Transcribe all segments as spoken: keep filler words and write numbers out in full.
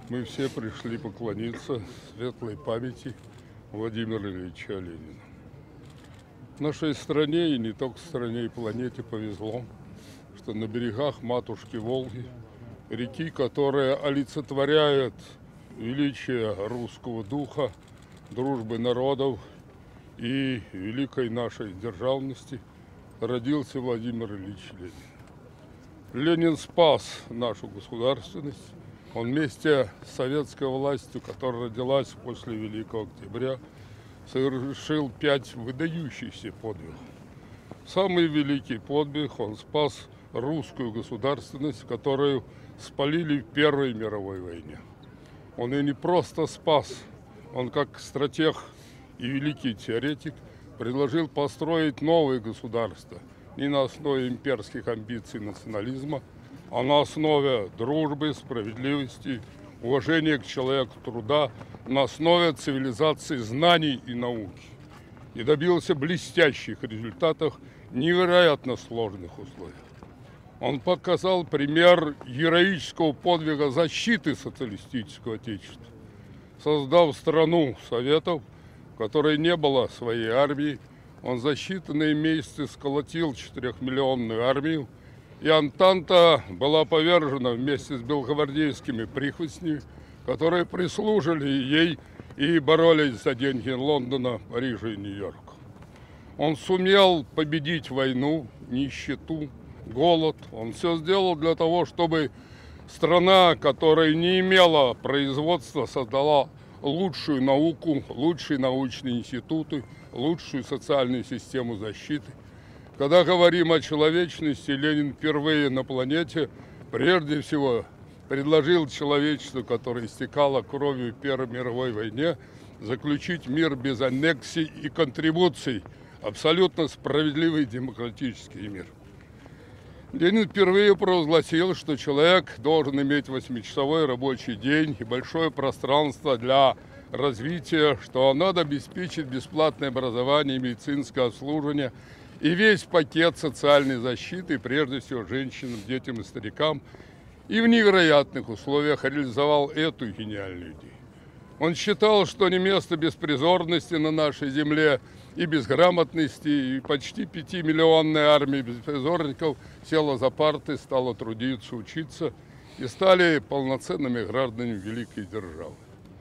Мы все пришли поклониться светлой памяти Владимира Ильича Ленина. В нашей стране, и не только в стране, и планете повезло, что на берегах матушки Волги, реки, которая олицетворяет величие русского духа, дружбы народов и великой нашей державности, родился Владимир Ильич Ленин. Ленин спас нашу государственность. Он вместе с советской властью, которая родилась после Великого Октября, совершил пять выдающихся подвигов. Самый великий подвиг — он спас русскую государственность, которую спалили в Первой мировой войне. Он ее не просто спас, он как стратег и великий теоретик предложил построить новое государство не на основе имперских амбиций национализма, а на основе дружбы, справедливости, уважения к человеку труда, на основе цивилизации знаний и науки. И добился блестящих результатов в невероятно сложных условиях. Он показал пример героического подвига защиты социалистического отечества, создав страну Советов, в которой не было своей армии. Он за считанные месяцы сколотил четырехмиллионную армию, и Антанта была повержена вместе с белогвардейскими прихвостнями, которые прислужили ей и боролись за деньги Лондона, Парижа и Нью-Йорка. Он сумел победить войну, нищету, голод. Он все сделал для того, чтобы страна, которая не имела производства, создала лучшую науку, лучшие научные институты, лучшую социальную систему защиты. Когда говорим о человечности, Ленин впервые на планете прежде всего предложил человечеству, которое истекало кровью в Первой мировой войне, заключить мир без аннексий и контрибуций, абсолютно справедливый демократический мир. Ленин впервые провозгласил, что человек должен иметь восьмичасовой рабочий день и большое пространство для развития, что надо обеспечить бесплатное образование и медицинское обслуживание, и весь пакет социальной защиты, прежде всего женщинам, детям и старикам, и в невероятных условиях реализовал эту гениальную идею. Он считал, что не место беспризорности на нашей земле и безграмотности, и почти пятимиллионная армия беспризорников села за парты, стала трудиться, учиться и стали полноценными гражданами великой державы.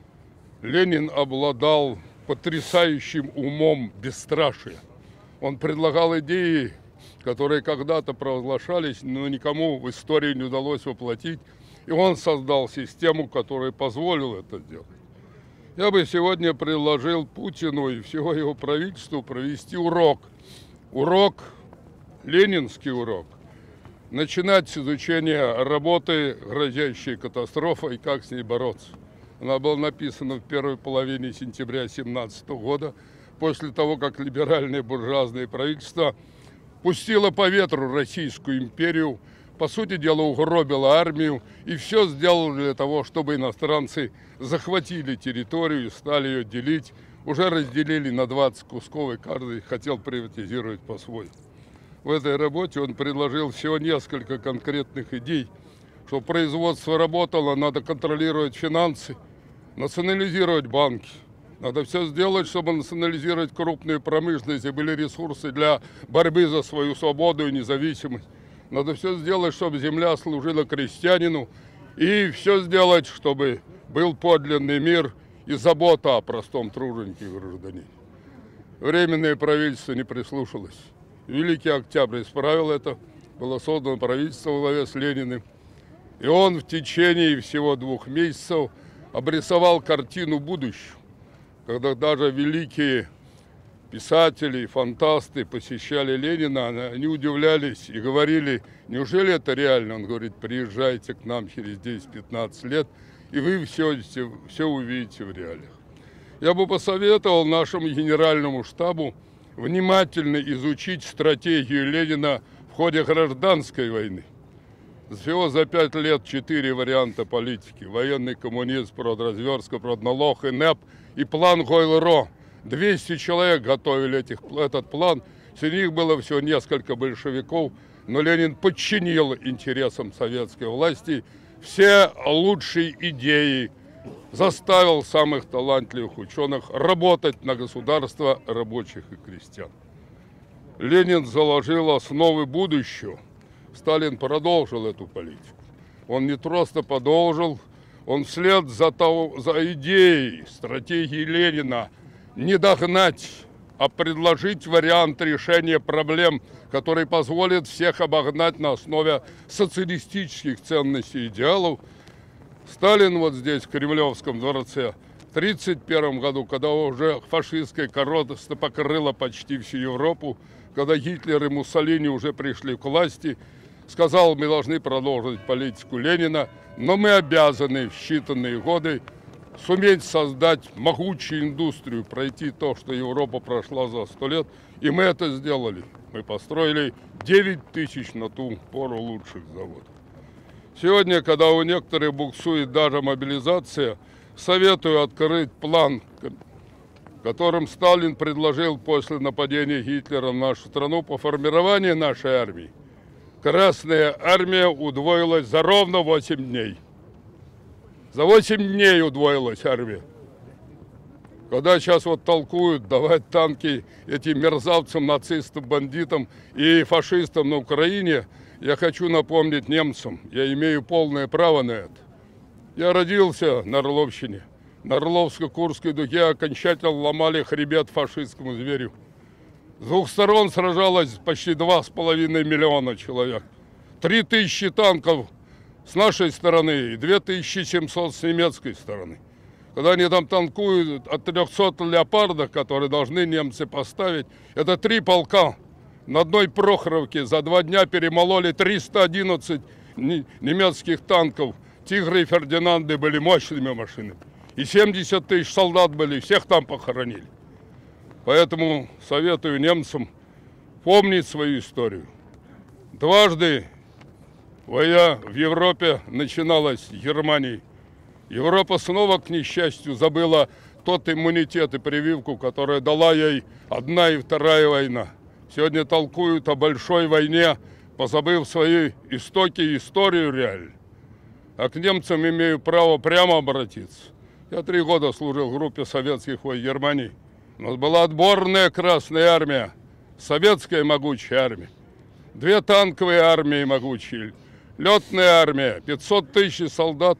Ленин обладал потрясающим умом бесстрашия. Он предлагал идеи, которые когда-то провозглашались, но никому в истории не удалось воплотить. И он создал систему, которая позволила это сделать. Я бы сегодня предложил Путину и всего его правительству провести урок. Урок, ленинский урок. Начинать с изучения работы, грозящей катастрофой, и как с ней бороться. Она была написана в первой половине сентября тысяча девятьсот семнадцатого года, после того, как либеральное буржуазное правительство пустило по ветру Российскую империю, по сути дела угробило армию и все сделало для того, чтобы иностранцы захватили территорию и стали ее делить. Уже разделили на двадцать кусков, и каждый хотел приватизировать по-своему. В этой работе он предложил всего несколько конкретных идей. Чтобы производство работало, надо контролировать финансы, национализировать банки. Надо все сделать, чтобы национализировать крупную промышленность, и были ресурсы для борьбы за свою свободу и независимость. Надо все сделать, чтобы земля служила крестьянину, и все сделать, чтобы был подлинный мир и забота о простом труженике и гражданине. Временное правительство не прислушалось. Великий Октябрь исправил это. Было создано правительство во главе с Лениным. И он в течение всего двух месяцев обрисовал картину будущего, когда даже великие писатели, фантасты посещали Ленина, они удивлялись и говорили: неужели это реально? Он говорит: приезжайте к нам через десять-пятнадцать лет, и вы все, все увидите в реалиях. Я бы посоветовал нашему генеральному штабу внимательно изучить стратегию Ленина в ходе гражданской войны. Всего за пять лет четыре варианта политики: военный коммунизм, продразверстка, продналог, ИНЭП и план Гойл-Ро. двести человек готовили этих, этот план, среди них было всего несколько большевиков, но Ленин подчинил интересам советской власти все лучшие идеи заставил самых талантливых ученых работать на государство рабочих и крестьян. Ленин заложил основы будущего. Сталин продолжил эту политику. Он не просто продолжил, он вслед за, того, за идеей, стратегией Ленина не догнать, а предложить вариант решения проблем, который позволит всех обогнать на основе социалистических ценностей и идеалов. Сталин вот здесь, в Кремлевском дворце, в тридцать первом году, когда уже фашистская корона покрыла почти всю Европу, когда Гитлер и Муссолини уже пришли к власти, сказал, мы должны продолжить политику Ленина, но мы обязаны в считанные годы суметь создать могучую индустрию, пройти то, что Европа прошла за сто лет, и мы это сделали. Мы построили девять тысяч на ту пору лучших заводов. Сегодня, когда у некоторых буксует даже мобилизация, советую открыть план, которым Сталин предложил после нападения Гитлера на нашу страну по формированию нашей армии. Красная армия удвоилась за ровно восемь дней. За восемь дней удвоилась армия. Когда сейчас вот толкуют давать танки этим мерзавцам, нацистам, бандитам и фашистам на Украине, я хочу напомнить немцам, я имею полное право на это. Я родился на Орловщине. На Орловско-Курской дуге окончательно ломали хребет фашистскому зверю. С двух сторон сражалось почти два с половиной миллиона человек. Три тысячи танков с нашей стороны и две тысячи семьсот с немецкой стороны. Когда они там танкуют от трехсот леопардов, которые должны немцы поставить, это три полка. На одной Прохоровке за два дня перемололи триста одиннадцать немецких танков. Тигры и Фердинанды были мощными машинами. И семьдесят тысяч солдат были, всех там похоронили. Поэтому советую немцам помнить свою историю. Дважды война в Европе начиналась с Германии. Европа снова, к несчастью, забыла тот иммунитет и прививку, которая дала ей одна и вторая война. Сегодня толкуют о большой войне, позабыв свои истоки и историю реально. А к немцам имею право прямо обратиться. Я три года служил в группе советских войск Германии. У нас была отборная Красная армия, советская могучая армия. Две танковые армии могучие, летная армия, пятьсот тысяч солдат.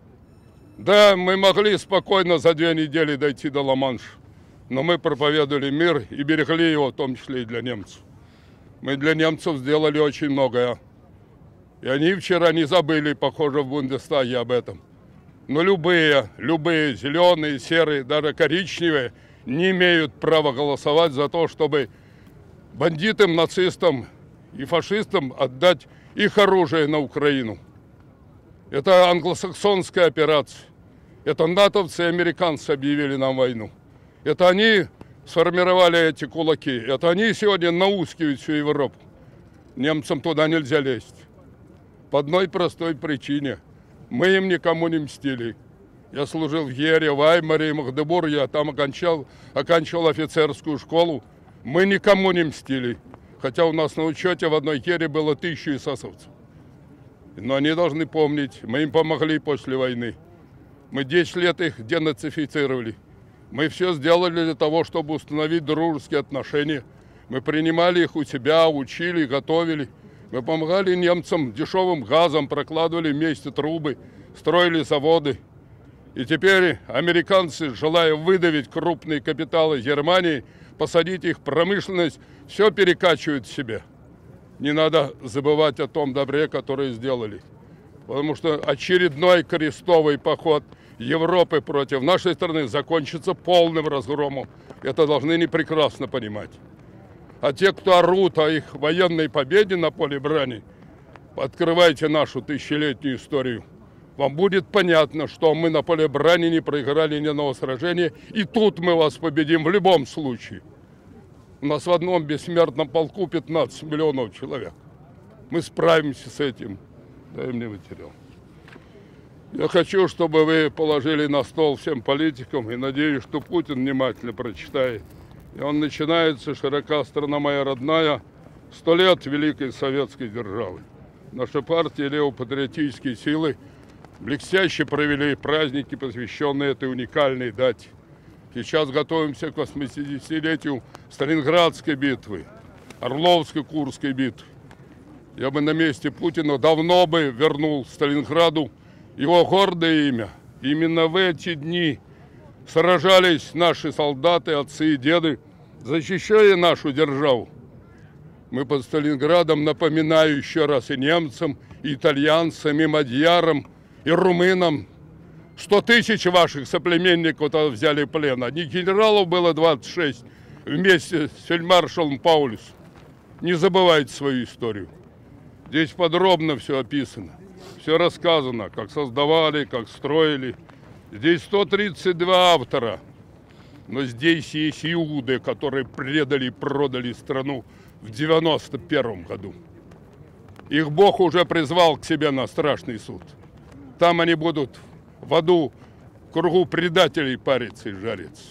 Да, мы могли спокойно за две недели дойти до Ла-Манша, но мы проповедовали мир и берегли его, в том числе и для немцев. Мы для немцев сделали очень многое. И они вчера не забыли, похоже, в Бундестаге об этом. Но любые, любые зеленые, серые, даже коричневые не имеют права голосовать за то, чтобы бандитам, нацистам и фашистам отдать их оружие на Украину. Это англосаксонская операция. Это натовцы и американцы объявили нам войну. Это они сформировали эти кулаки. Это они сегодня наускивают всю Европу. Немцам туда нельзя лезть. По одной простой причине. Мы им никому не мстили. Я служил в Гере, в Аймаре и Магдебурге, я там окончал, оканчивал офицерскую школу. Мы никому не мстили. Хотя у нас на учете в одной Гере было тысячу эсэсовцев. Но они должны помнить, мы им помогли после войны. Мы десять лет их денацифицировали. Мы все сделали для того, чтобы установить дружеские отношения. Мы принимали их у себя, учили, готовили. Мы помогали немцам дешевым газом, прокладывали вместе трубы, строили заводы. И теперь американцы, желая выдавить крупные капиталы Германии, посадить их в промышленность, все перекачивают в себе. Не надо забывать о том добре, которое сделали. Потому что очередной крестовый поход Европы против нашей страны закончится полным разгромом. Это должны не прекрасно понимать. А те, кто орут о их военной победе на поле брани, открывайте нашу тысячелетнюю историю. Вам будет понятно, что мы на поле брани не проиграли ни одного сражения, и тут мы вас победим в любом случае. У нас в одном бессмертном полку пятнадцать миллионов человек. Мы справимся с этим. Дай мне материал. Я хочу, чтобы вы положили на стол всем политикам, и надеюсь, что Путин внимательно прочитает. И он начинается, широка страна моя родная, сто лет великой советской державы. Наша партия, левопатриотические силы, блестяще провели праздники, посвященные этой уникальной дате. Сейчас готовимся к восьмидесятилетию Сталинградской битвы, Орловской, Курской битвы. Я бы на месте Путина давно бы вернул Сталинграду его гордое имя. Именно в эти дни сражались наши солдаты, отцы и деды, защищая нашу державу. Мы под Сталинградом, напоминаю еще раз и немцам, и итальянцам, и мадьярам, и румынам. Сто тысяч ваших соплеменников взяли в плен. Одних генералов было двадцать шесть вместе с фельдмаршалом Паулюс. Не забывайте свою историю. Здесь подробно все описано, все рассказано, как создавали, как строили. Здесь сто тридцать два автора, но здесь есть иуды, которые предали и продали страну в девяносто первом году. Их Бог уже призвал к себе на страшный суд. Там они будут в аду в кругу предателей париться и жариться.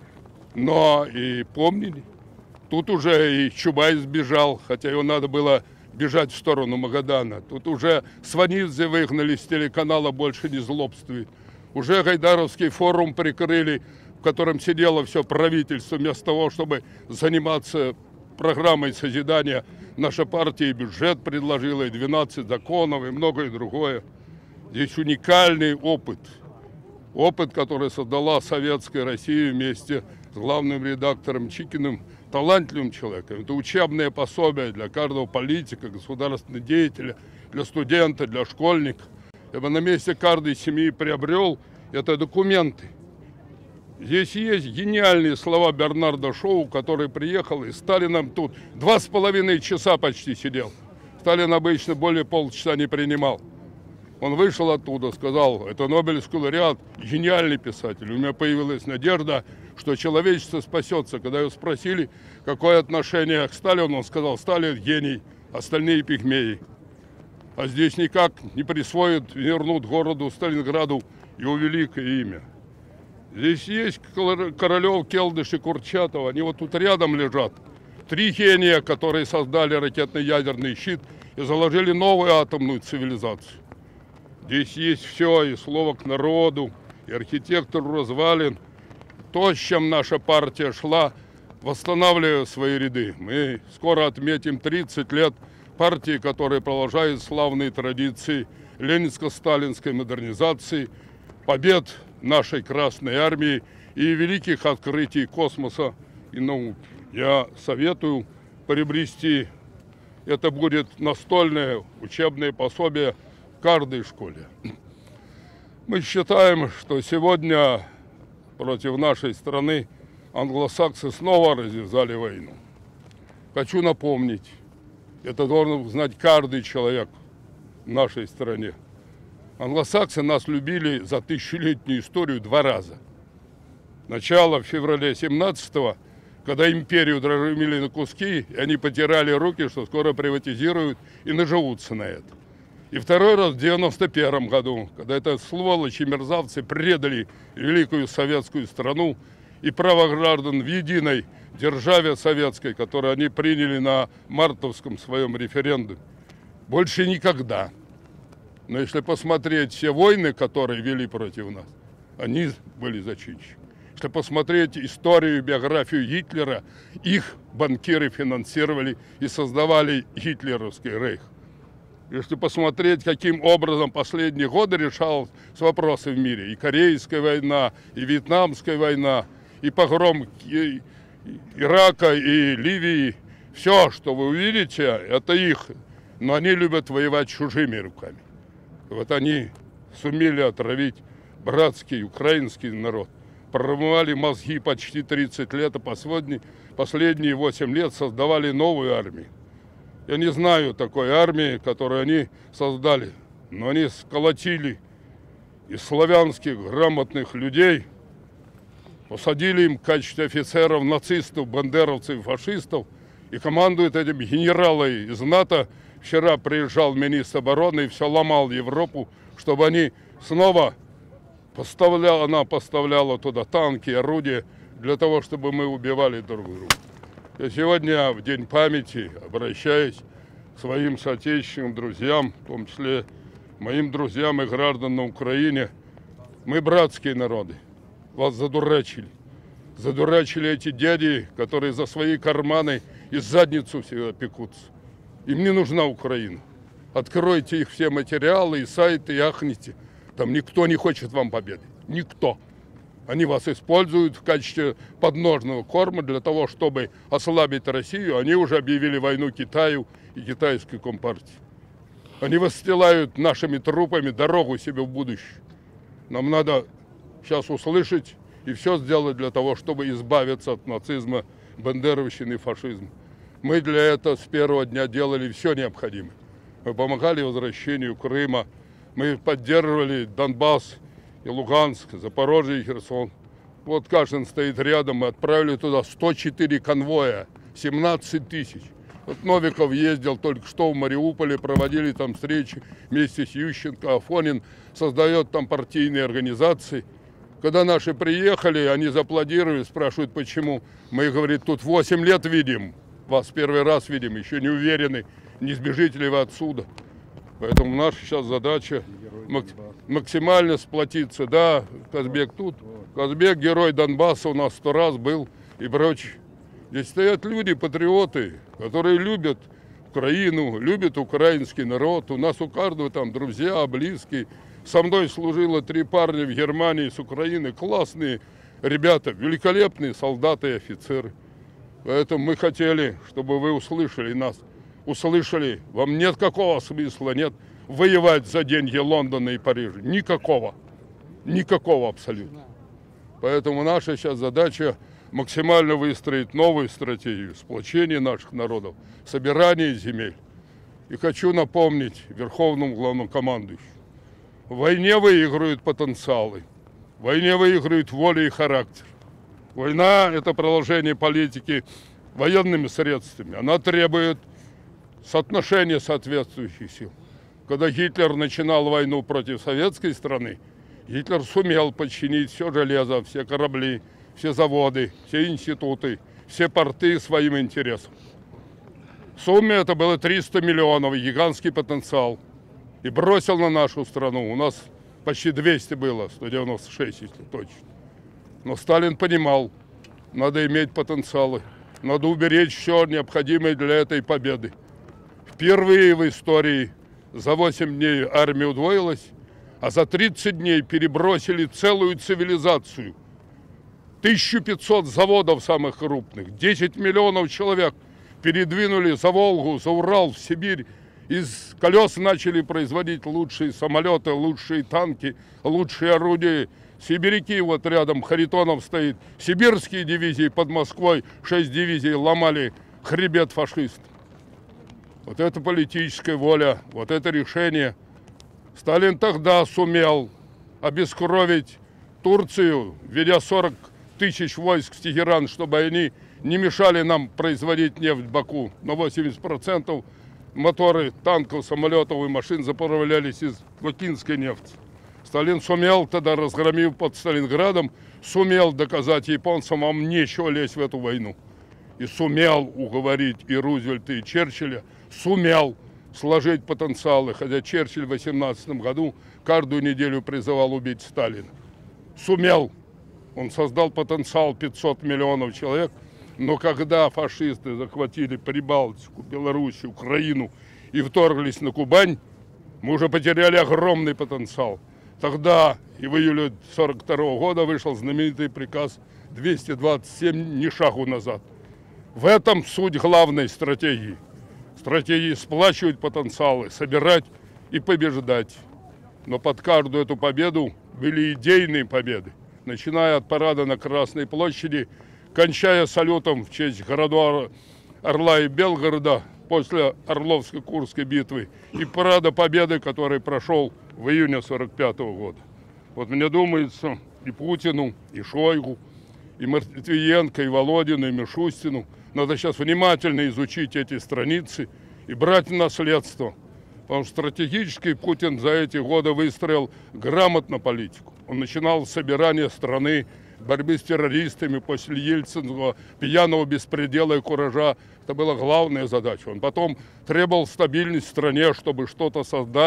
Но и помнили, тут уже и Чубайс сбежал, хотя его надо было бежать в сторону Магадана. Тут уже Сванидзе выгнали с телеканала «Больше не злобствует». Уже Гайдаровский форум прикрыли, в котором сидело все правительство, вместо того, чтобы заниматься программой созидания. Наша партия и бюджет предложила, и двенадцать законов, и многое другое. Здесь уникальный опыт. Опыт, который создала Советская Россия вместе с главным редактором Чикиным, талантливым человеком. Это учебное пособие для каждого политика, государственного деятеля, для студента, для школьника. Я бы на месте каждой семьи приобрел это документы. Здесь есть гениальные слова Бернарда Шоу, который приехал и Сталином тут два с половиной часа почти сидел. Сталин обычно более полчаса не принимал. Он вышел оттуда, сказал: это Нобелевский лауреат, гениальный писатель. У меня появилась надежда, что человечество спасется. Когда его спросили, какое отношение к Сталину, он сказал: Сталин гений, остальные пигмеи. А здесь никак не присвоят, вернут городу Сталинграду его великое имя. Здесь есть Королев, Келдыш и Курчатов, они вот тут рядом лежат. Три гения, которые создали ракетно-ядерный щит и заложили новую атомную цивилизацию. Здесь есть все, и слово к народу, и архитектору развалин. То, с чем наша партия шла, восстанавливая свои ряды. Мы скоро отметим тридцать лет партии, которая продолжает славные традиции ленинско-сталинской модернизации, побед нашей Красной Армии и великих открытий космоса и науки. Я советую приобрести, это будет настольное учебное пособие в каждой школе. Мы считаем, что сегодня против нашей страны англосаксы снова развязали войну. Хочу напомнить, это должен знать каждый человек в нашей стране. Англосаксы нас любили за тысячелетнюю историю два раза. Начало в феврале семнадцатого, когда империю разрубили на куски, и они потирали руки, что скоро приватизируют и наживутся на это. И второй раз в девяносто первом году, когда это сволочи мерзавцы предали великую советскую страну и право граждан в единой державе советской, которую они приняли на мартовском своем референдуме. Больше никогда. Но если посмотреть все войны, которые вели против нас, они были зачинщики. Если посмотреть историю, биографию Гитлера, их банкиры финансировали и создавали гитлеровский рейх. Если посмотреть, каким образом последние годы решались вопросы в мире, и Корейская война, и Вьетнамская война, и погром Ирака и Ливии, все, что вы увидите, это их, но они любят воевать чужими руками. Вот они сумели отравить братский украинский народ, промывали мозги почти тридцать лет, а последние, последние восемь лет создавали новую армию. Я не знаю такой армии, которую они создали, но они сколотили из славянских грамотных людей, посадили им в качестве офицеров нацистов, бандеровцев, фашистов, и командуют этим генералы из НАТО. Вчера приезжал министр обороны и все ломал Европу, чтобы они снова поставляла, она поставляла туда танки, орудия, для того, чтобы мы убивали друг друга. Я сегодня, в День памяти, обращаюсь к своим соотечественным друзьям, в том числе моим друзьям и гражданам на Украине, мы братские народы. Вас задурачили. Задурачили эти дяди, которые за свои карманы и задницу всегда пекутся. Им не нужна Украина. Откройте их все материалы и сайты, и ахните. Там никто не хочет вам победы. Никто. Они вас используют в качестве подножного корма для того, чтобы ослабить Россию. Они уже объявили войну Китаю и китайской компартии. Они выстилают нашими трупами дорогу себе в будущее. Нам надо сейчас услышать и все сделать для того, чтобы избавиться от нацизма, бандеровщины и фашизма. Мы для этого с первого дня делали все необходимое. Мы помогали возвращению Крыма, мы поддерживали Донбасс и Луганск, Запорожье и Херсон. Вот Кашин стоит рядом, мы отправили туда сто четыре конвоя, семнадцать тысяч. Вот Новиков ездил только что в Мариуполе, проводили там встречи вместе с Ющенко, Афонин создает там партийные организации. Когда наши приехали, они зааплодировали, спрашивают, почему. Мы, говорит, тут восемь лет видим, вас первый раз видим, еще не уверены, не сбежите ли вы отсюда. Поэтому наша сейчас задача мак максимально сплотиться. Да, Казбек тут. Казбек, герой Донбасса, у нас сто раз был и прочее. Здесь стоят люди, патриоты, которые любят Украину, любят украинский народ. У нас у каждого там друзья, близкие. Со мной служило три парня в Германии с Украины. Классные ребята, великолепные солдаты и офицеры. Поэтому мы хотели, чтобы вы услышали нас. Услышали, вам нет какого смысла, нет воевать за деньги Лондона и Парижа. Никакого. Никакого абсолютно. Поэтому наша сейчас задача максимально выстроить новую стратегию сплочения наших народов, собирания земель. И хочу напомнить Верховному главнокомандующему. В войне выигрывают потенциалы, в войне выигрывают воля и характер. Война – это продолжение политики военными средствами. Она требует соотношения соответствующих сил. Когда Гитлер начинал войну против советской страны, Гитлер сумел подчинить все железо, все корабли, все заводы, все институты, все порты своим интересам. В сумме это было триста миллионов, гигантский потенциал. И бросил на нашу страну. У нас почти двести было, сто девяносто шесть, если точно. Но Сталин понимал, надо иметь потенциалы, надо уберечь все необходимое для этой победы. Впервые в истории за восемь дней армия удвоилась, а за тридцать дней перебросили целую цивилизацию. тысяча пятьсот заводов самых крупных, десять миллионов человек передвинули за Волгу, за Урал, в Сибирь. Из колес начали производить лучшие самолеты, лучшие танки, лучшие орудия. Сибиряки, вот рядом Харитонов стоит. Сибирские дивизии под Москвой, шесть дивизий ломали хребет фашистов. Вот это политическая воля, вот это решение. Сталин тогда сумел обескровить Турцию, введя сорок тысяч войск в Тегеран, чтобы они не мешали нам производить нефть в Баку. На восемьдесят процентов моторы танков, самолетов и машин заправлялись из бакинской нефти. Сталин сумел тогда, разгромив под Сталинградом, сумел доказать японцам, вам нечего лезть в эту войну. И сумел уговорить и Рузвельта, и Черчилля, сумел сложить потенциалы, хотя Черчилль в восемнадцатом году каждую неделю призывал убить Сталина. Сумел. Он создал потенциал пятьсот миллионов человек, но когда фашисты захватили Прибалтику, Белоруссию, Украину и вторглись на Кубань, мы уже потеряли огромный потенциал. Тогда и в июле сорок второго года вышел знаменитый приказ двести двадцать семь «Ни шагу назад». В этом суть главной стратегии. Стратегии сплачивать потенциалы, собирать и побеждать. Но под каждую эту победу были идейные победы. Начиная от парада на Красной площади, кончая салютом в честь городов Орла и Белгорода после Орловско-Курской битвы и парада победы, который прошел в июне сорок пятого года. Вот мне думается, и Путину, и Шойгу, и Матвиенко, и Володину, и Мишустину надо сейчас внимательно изучить эти страницы и брать наследство. Потому что стратегически Путин за эти годы выстроил грамотно политику. Он начинал с собирания страны, борьбы с террористами после ельцинского пьяного беспредела и куража. Это была главная задача. Он потом требовал стабильности в стране, чтобы что-то создать.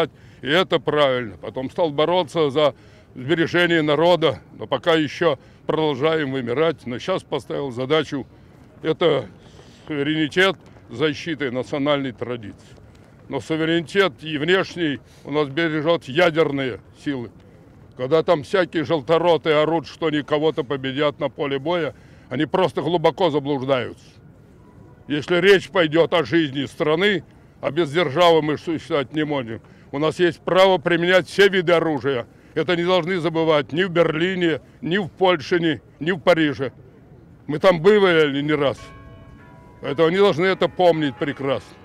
И это правильно. Потом стал бороться за сбережение народа, но пока еще продолжаем вымирать. Но сейчас поставил задачу – это суверенитет защиты национальной традиции. Но суверенитет и внешний у нас бережет ядерные силы. Когда там всякие желторотые орут, что они кого-то победят на поле боя, они просто глубоко заблуждаются. Если речь пойдет о жизни страны, а без державы мы существовать не можем, у нас есть право применять все виды оружия. Это не должны забывать ни в Берлине, ни в Польше, ни, ни в Париже. Мы там бывали не раз. Поэтому они должны это помнить прекрасно.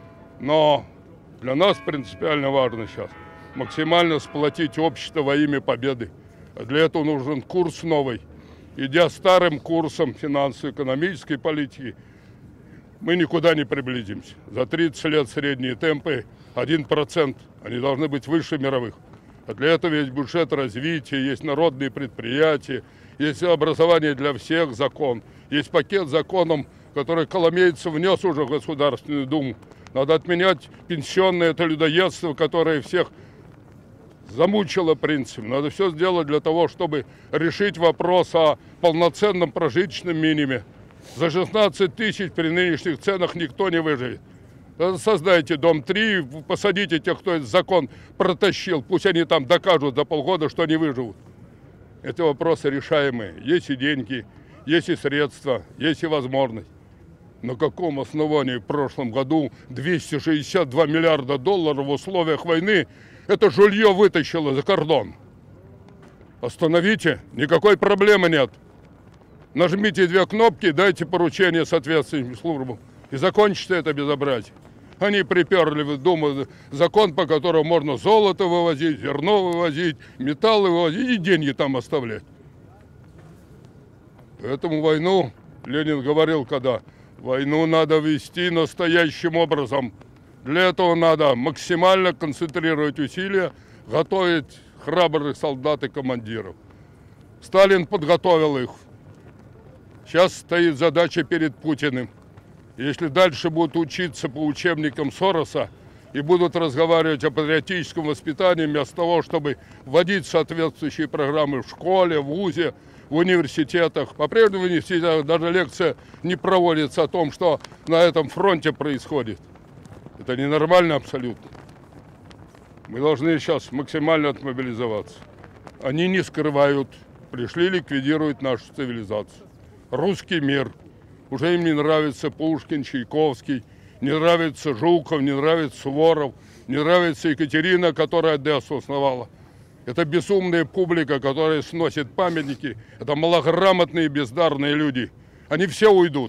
Но для нас принципиально важно сейчас максимально сплотить общество во имя победы. А для этого нужен курс новый. Идя старым курсом финансово-экономической политики, мы никуда не приблизимся. За тридцать лет средние темпы один процент. Они должны быть выше мировых. А для этого есть бюджет развития, есть народные предприятия, есть образование для всех закон. Есть пакет законов, который Коломейцев внес уже в Государственную Думу. Надо отменять пенсионное это людоедство, которое всех замучило принципом. Надо все сделать для того, чтобы решить вопрос о полноценном прожиточном минимуме. За шестнадцать тысяч при нынешних ценах никто не выживет. Создайте дом три, посадите тех, кто этот закон протащил. Пусть они там докажут за полгода, что они выживут. Это вопросы решаемые. Есть и деньги, есть и средства, есть и возможность. На каком основании в прошлом году двести шестьдесят два миллиарда долларов в условиях войны это жулье вытащило за кордон? Остановите, никакой проблемы нет. Нажмите две кнопки, дайте поручение соответствующим службам. И закончится это безобразие. Они приперли в Думу закон, по которому можно золото вывозить, зерно вывозить, металлы вывозить и деньги там оставлять. Поэтому войну, Ленин говорил, когда войну надо вести настоящим образом. Для этого надо максимально концентрировать усилия, готовить храбрых солдат и командиров. Сталин подготовил их. Сейчас стоит задача перед Путиным. Если дальше будут учиться по учебникам Сороса и будут разговаривать о патриотическом воспитании, вместо того, чтобы вводить соответствующие программы в школе, в вузе, в университетах. По-прежнему в университетах даже лекция не проводится о том, что на этом фронте происходит. Это ненормально абсолютно. Мы должны сейчас максимально отмобилизоваться. Они не скрывают, пришли ликвидировать нашу цивилизацию. Русский мир. Уже им не нравится Пушкин, Чайковский, не нравится Жуков, не нравится Суворов, не нравится Екатерина, которая Одессу основала. Это безумная публика, которая сносит памятники. Это малограмотные, бездарные люди. Они все уйдут.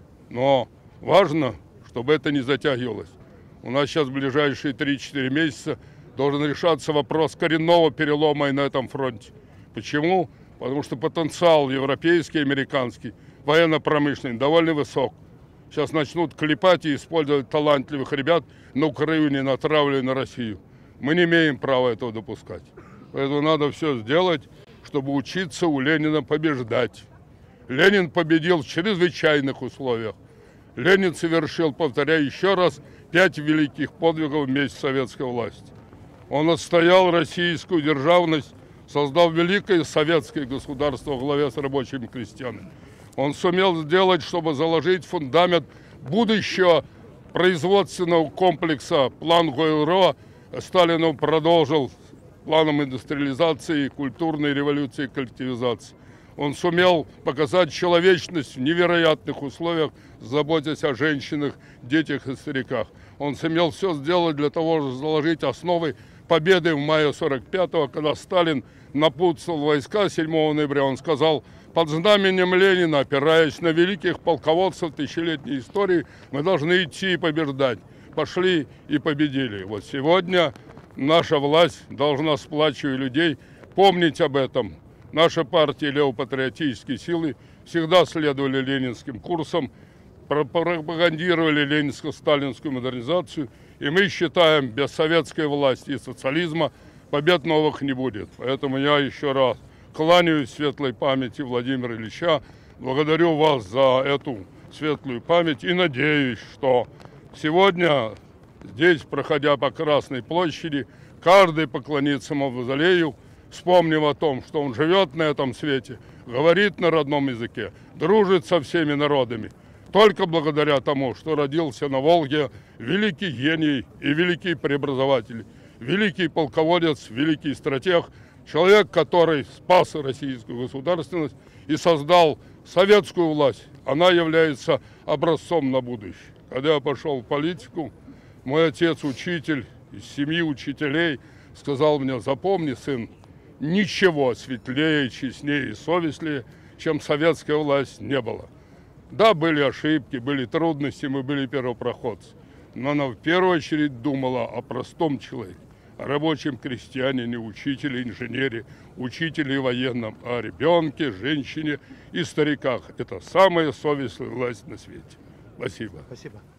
Но важно, чтобы это не затягивалось. У нас сейчас в ближайшие три-четыре месяца должен решаться вопрос коренного перелома и на этом фронте. Почему? Потому что потенциал европейский, американский, военно-промышленный довольно высок. Сейчас начнут клепать и использовать талантливых ребят на Украине, натравливая на Россию. Мы не имеем права этого допускать. Поэтому надо все сделать, чтобы учиться у Ленина побеждать. Ленин победил в чрезвычайных условиях. Ленин совершил, повторяю еще раз, пять великих подвигов вместе с советской властью. Он отстоял российскую державность, создал великое советское государство во главе с рабочими крестьянами. Он сумел сделать, чтобы заложить фундамент будущего производственного комплекса. План Гойл-Ро Сталин продолжил планом индустриализации, культурной революции, коллективизации. Он сумел показать человечность в невероятных условиях, заботясь о женщинах, детях и стариках. Он сумел все сделать для того, чтобы заложить основы победы в мае сорок пятого, когда Сталин напутствовал войска седьмого ноября. Он сказал: под знаменем Ленина, опираясь на великих полководцев тысячелетней истории, мы должны идти и побеждать. Пошли и победили. Вот сегодня наша власть должна, сплачивая людей, помнить об этом. Наша партия левопатриотические силы всегда следовали ленинским курсам, пропагандировали ленинско-сталинскую модернизацию, и мы считаем, без советской власти и социализма побед новых не будет. Поэтому я еще раз кланяюсь светлой памяти Владимира Ильича, благодарю вас за эту светлую память и надеюсь, что сегодня здесь, проходя по Красной площади, каждый поклонится мавзолею, вспомнив о том, что он живет на этом свете, говорит на родном языке, дружит со всеми народами. Только благодаря тому, что родился на Волге великий гений и великий преобразователь, великий полководец, великий стратег, человек, который спас российскую государственность и создал советскую власть. Она является образцом на будущее. Когда я пошел в политику, мой отец, учитель из семьи учителей, сказал мне: запомни, сын, ничего светлее, честнее и совестливее, чем советская власть, не было. Да, были ошибки, были трудности, мы были первопроходцы, но она в первую очередь думала о простом человеке, о рабочем крестьянине, учителе, инженере, учителе и военном, о ребенке, женщине и стариках. Это самая совестливая власть на свете. Спасибо. Спасибо.